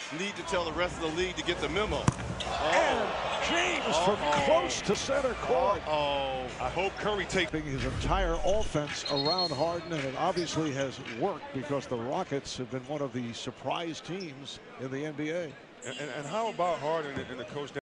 need to tell the rest of the league to get the memo. And James from close to center court. I hope Curry takes His entire offense around Harden, and it obviously has worked because the Rockets have been one of the surprise teams in the NBA. And how about Harden and the coach